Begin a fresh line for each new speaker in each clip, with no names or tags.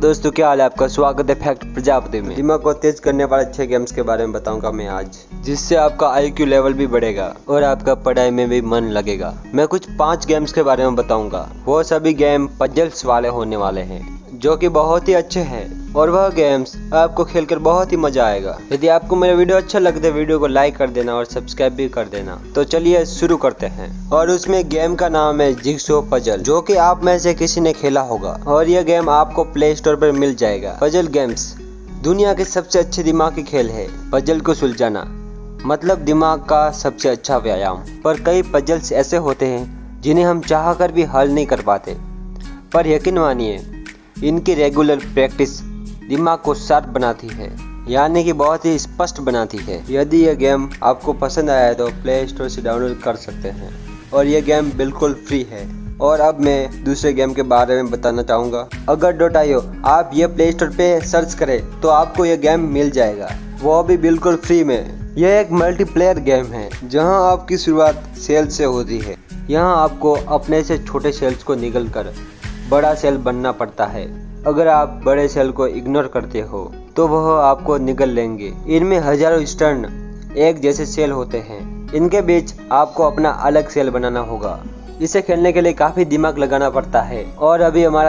दोस्तों क्या हाल है आपका। स्वागत है फैक्ट प्रजापति में। दिमाग को तेज करने वाले 6 गेम्स के बारे में बताऊंगा मैं आज, जिससे आपका IQ लेवल भी बढ़ेगा और आपका पढ़ाई में भी मन लगेगा। मैं कुछ 5 गेम्स के बारे में बताऊंगा। वो सभी गेम पजल्स वाले होने वाले हैं जो कि बहुत ही अच्छे हैं और वह गेम्स आपको खेलकर बहुत ही मजा आएगा। यदि आपको मेरा वीडियो अच्छा लगता है वीडियो को लाइक कर देना और सब्सक्राइब भी कर देना। तो चलिए शुरू करते हैं। और उसमें गेम का नाम है जिगसॉ पजल, जो कि आप में से किसी ने खेला होगा और यह गेम आपको प्ले स्टोर पर मिल जाएगा। पजल गेम्स दुनिया के सबसे अच्छे दिमागी खेल है। पजल को सुलझाना मतलब दिमाग का सबसे अच्छा व्यायाम। पर कई पजल्स ऐसे होते हैं जिन्हें हम चाहकर भी हल नहीं कर पाते, पर यकीन मानिए इनकी रेगुलर प्रैक्टिस दिमाग को शार्प बनाती है, यानी कि बहुत ही स्पष्ट बनाती है। यदि यह गेम आपको पसंद आया है तो प्ले स्टोर से डाउनलोड कर सकते हैं और यह गेम बिल्कुल फ्री है। और अब मैं दूसरे गेम के बारे में बताना चाहूँगा। अगर .io आप ये प्ले स्टोर पे सर्च करें तो आपको यह गेम मिल जाएगा, वो भी बिल्कुल फ्री में। यह एक मल्टीप्लेयर गेम है जहां आपकी शुरुआत सेल से होती है। यहाँ आपको अपने से छोटे सेल्स को निकल कर बड़ा सेल बनना पड़ता है। अगर आप बड़े सेल को इग्नोर करते हो तो वह आपको निगल लेंगे। इनमें हजारों स्टर्न एक जैसे सेल होते हैं। इनके बीच आपको अपना अलग सेल बनाना होगा। इसे खेलने के लिए काफी दिमाग लगाना पड़ता है। और अभी हमारा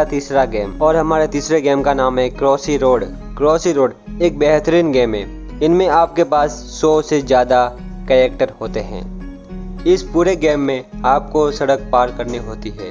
तीसरे गेम का नाम है क्रॉसी रोड। क्रॉसी रोड एक बेहतरीन गेम है। इनमें आपके पास 100 से ज्यादा कैरेक्टर होते हैं। इस पूरे गेम में आपको सड़क पार करनी होती है।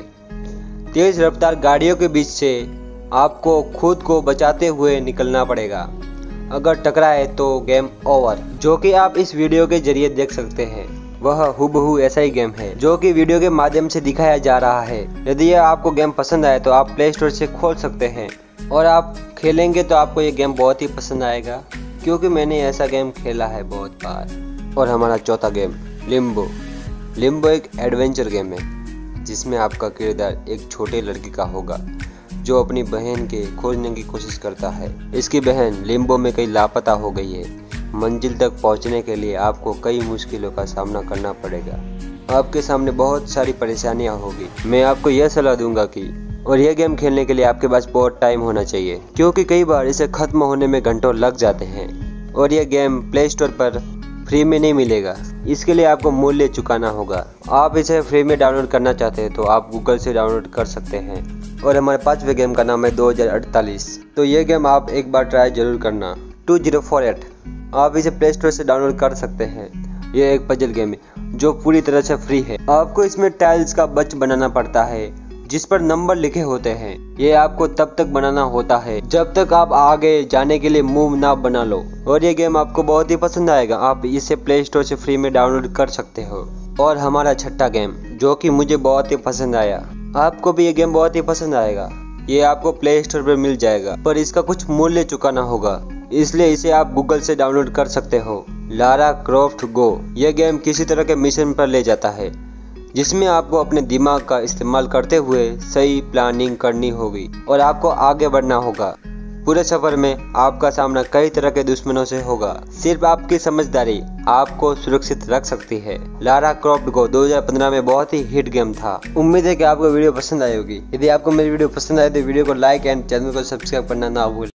तेज रफ्तार गाड़ियों के बीच से आपको खुद को बचाते हुए निकलना पड़ेगा। अगर टकराए तो गेम ओवर, जो कि आप इस वीडियो के जरिए देख सकते हैं। वह हुबहू ऐसा ही गेम है जो कि वीडियो के माध्यम से दिखाया जा रहा है। यदि यह आपको गेम पसंद आए तो आप प्ले स्टोर से खोल सकते हैं और आप खेलेंगे तो आपको ये गेम बहुत ही पसंद आएगा, क्योंकि मैंने ऐसा गेम खेला है बहुत बार। और हमारा चौथा गेम लिम्बो। लिम्बो एक एडवेंचर गेम है जिसमें आपका किरदार एक छोटे लड़की का होगा जो अपनी बहन के खोजने की कोशिश करता है। इसकी बहन लिम्बो में कहीं लापता हो गई है। मंजिल तक पहुंचने के लिए आपको कई मुश्किलों का सामना करना पड़ेगा। आपके सामने बहुत सारी परेशानियां होगी। मैं आपको यह सलाह दूंगा कि और यह गेम खेलने के लिए आपके पास बहुत टाइम होना चाहिए, क्योंकि कई बार इसे खत्म होने में घंटों लग जाते हैं। और यह गेम प्ले स्टोर पर फ्री में नहीं मिलेगा, इसके लिए आपको मूल्य चुकाना होगा। आप इसे फ्री में डाउनलोड करना चाहते हैं तो आप गूगल से डाउनलोड कर सकते हैं। और हमारे 5वें गेम का नाम है 2048। तो ये गेम आप एक बार ट्राई जरूर करना। 2048 आप इसे प्ले स्टोर से डाउनलोड कर सकते हैं। यह एक पजल गेम है जो पूरी तरह से फ्री है। आपको इसमें टाइल्स का बच बनाना पड़ता है जिस पर नंबर लिखे होते हैं। ये आपको तब तक बनाना होता है जब तक आप आगे जाने के लिए मूव ना बना लो। और ये गेम आपको बहुत ही पसंद आएगा। आप इसे प्ले स्टोर से फ्री में डाउनलोड कर सकते हो। और हमारा छठा गेम जो कि मुझे बहुत ही पसंद आया, आपको भी ये गेम बहुत ही पसंद आएगा। ये आपको प्ले स्टोर पर मिल जाएगा, पर इसका कुछ मूल्य चुकाना होगा, इसलिए इसे आप गूगल से डाउनलोड कर सकते हो। Lara Croft Go. यह गेम किसी तरह के मिशन पर ले जाता है जिसमें आपको अपने दिमाग का इस्तेमाल करते हुए सही प्लानिंग करनी होगी और आपको आगे बढ़ना होगा। पूरे सफर में आपका सामना कई तरह के दुश्मनों से होगा। सिर्फ आपकी समझदारी आपको सुरक्षित रख सकती है। लारा क्रॉफ्ट गो 2015 में बहुत ही हिट गेम था। उम्मीद है कि आपको वीडियो पसंद आई होगी। यदि आपको मेरी वीडियो पसंद आए तो वीडियो को लाइक एंड चैनल को सब्सक्राइब करना ना भूलें।